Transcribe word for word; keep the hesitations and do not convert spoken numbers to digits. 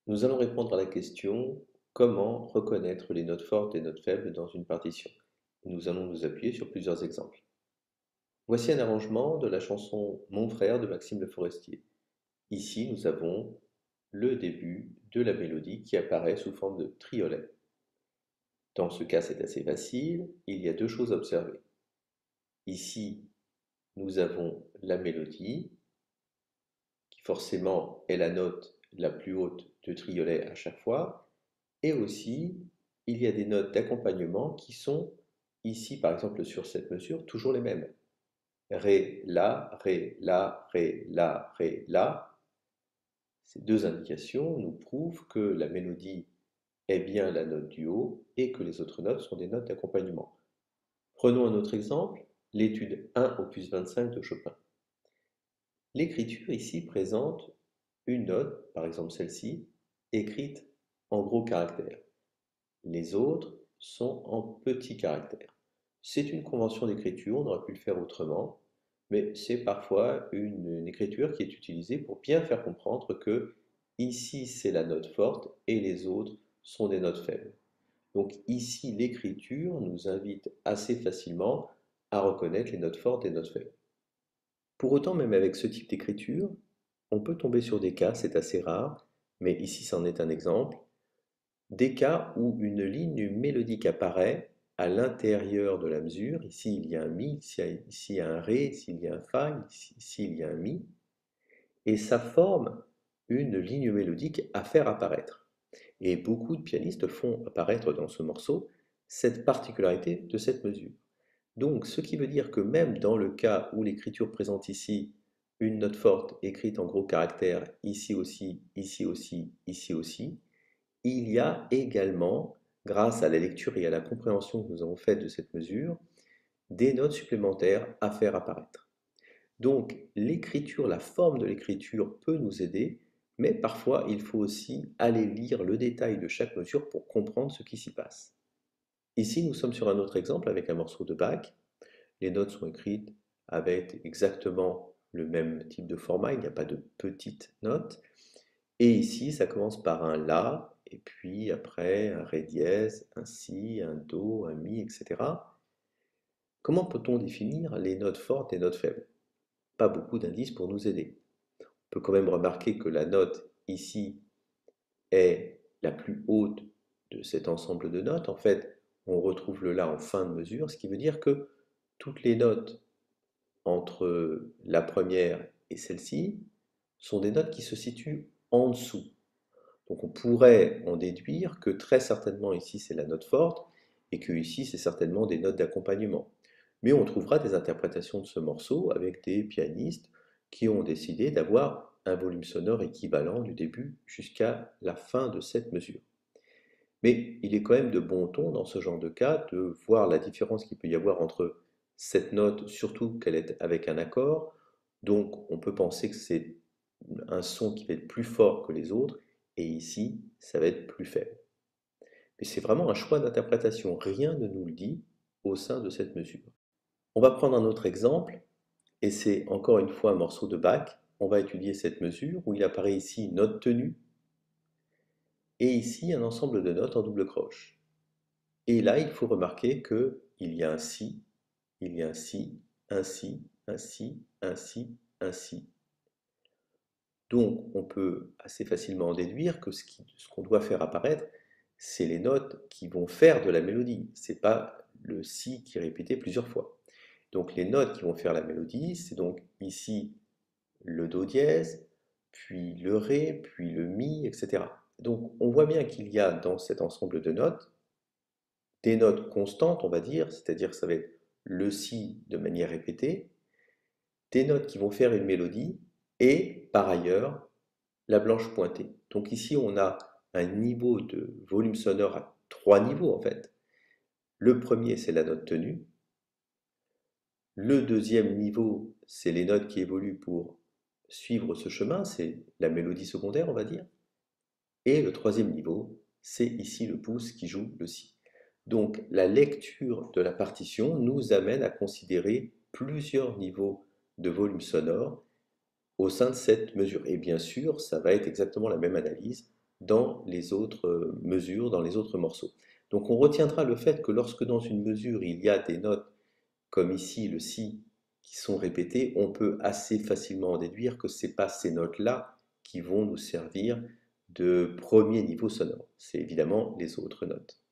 Nous allons répondre à la question comment reconnaître les notes fortes et notes faibles dans une partition. Nous allons nous appuyer sur plusieurs exemples. Voici un arrangement de la chanson Mon frère de Maxime Le Forestier. Ici, nous avons le début de la mélodie qui apparaît sous forme de triolet. Dans ce cas, c'est assez facile. Il y a deux choses à observer. Ici, nous avons la mélodie qui forcément est la note la plus haute de triolet à chaque fois. Et aussi, il y a des notes d'accompagnement qui sont ici, par exemple, sur cette mesure, toujours les mêmes. Ré, La, Ré, La, Ré, La, Ré, La. Ces deux indications nous prouvent que la mélodie est bien la note du haut et que les autres notes sont des notes d'accompagnement. Prenons un autre exemple, l'étude un opus vingt-cinq de Chopin. L'écriture ici présente une note, par exemple celle-ci, écrite en gros caractères. Les autres sont en petits caractères. C'est une convention d'écriture, on aurait pu le faire autrement, mais c'est parfois une, une écriture qui est utilisée pour bien faire comprendre que ici c'est la note forte et les autres sont des notes faibles. Donc ici l'écriture nous invite assez facilement à reconnaître les notes fortes et les notes faibles. Pour autant, même avec ce type d'écriture, on peut tomber sur des cas, c'est assez rare, mais ici c'en est un exemple, des cas où une ligne mélodique apparaît à l'intérieur de la mesure. Ici, il y a un Mi, ici, ici il y a un Ré, ici, il y a un Fa, ici, ici, il y a un Mi. Et ça forme une ligne mélodique à faire apparaître. Et beaucoup de pianistes font apparaître dans ce morceau cette particularité de cette mesure. Donc, ce qui veut dire que même dans le cas où l'écriture présente ici une note forte écrite en gros caractères, ici aussi, ici aussi, ici aussi, il y a également, grâce à la lecture et à la compréhension que nous avons faite de cette mesure, des notes supplémentaires à faire apparaître. Donc l'écriture, la forme de l'écriture peut nous aider, mais parfois il faut aussi aller lire le détail de chaque mesure pour comprendre ce qui s'y passe. Ici, nous sommes sur un autre exemple avec un morceau de Bach. Les notes sont écrites avec exactement le même type de format, il n'y a pas de petites notes. Et ici, ça commence par un La, et puis après un Ré dièse, un Si, un Do, un Mi, et cetera. Comment peut-on définir les notes fortes et les notes faibles? Pas beaucoup d'indices pour nous aider. On peut quand même remarquer que la note ici est la plus haute de cet ensemble de notes. En fait, on retrouve le La en fin de mesure, ce qui veut dire que toutes les notes entre la première et celle-ci sont des notes qui se situent en dessous. Donc on pourrait en déduire que très certainement ici c'est la note forte et que ici c'est certainement des notes d'accompagnement. Mais on trouvera des interprétations de ce morceau avec des pianistes qui ont décidé d'avoir un volume sonore équivalent du début jusqu'à la fin de cette mesure. Mais il est quand même de bon ton dans ce genre de cas de voir la différence qu'il peut y avoir entre cette note, surtout qu'elle est avec un accord, donc on peut penser que c'est un son qui va être plus fort que les autres, et ici, ça va être plus faible. Mais c'est vraiment un choix d'interprétation, rien ne nous le dit au sein de cette mesure. On va prendre un autre exemple, et c'est encore une fois un morceau de Bach. On va étudier cette mesure où il apparaît ici une note tenue, et ici un ensemble de notes en double croche. Et là, il faut remarquer qu'il y a un Si, il y a un Si, un Si, un Si, un Si, un Si. Donc, on peut assez facilement en déduire que ce qu'on doit faire apparaître, c'est les notes qui vont faire de la mélodie. Ce n'est pas le Si qui est répété plusieurs fois. Donc, les notes qui vont faire la mélodie, c'est donc ici le Do dièse, puis le Ré, puis le Mi, et cetera. Donc, on voit bien qu'il y a dans cet ensemble de notes des notes constantes, on va dire, c'est-à-dire que ça va être le Si de manière répétée, des notes qui vont faire une mélodie, et par ailleurs, la blanche pointée. Donc ici, on a un niveau de volume sonore à trois niveaux en fait. Le premier, c'est la note tenue. Le deuxième niveau, c'est les notes qui évoluent pour suivre ce chemin, c'est la mélodie secondaire, on va dire. Et le troisième niveau, c'est ici le pouce qui joue le Si. Donc la lecture de la partition nous amène à considérer plusieurs niveaux de volume sonore au sein de cette mesure. Et bien sûr, ça va être exactement la même analyse dans les autres euh, mesures, dans les autres morceaux. Donc on retiendra le fait que lorsque dans une mesure il y a des notes comme ici le si qui sont répétées, on peut assez facilement en déduire que ce n'est pas ces notes-là qui vont nous servir de premier niveau sonore. C'est évidemment les autres notes.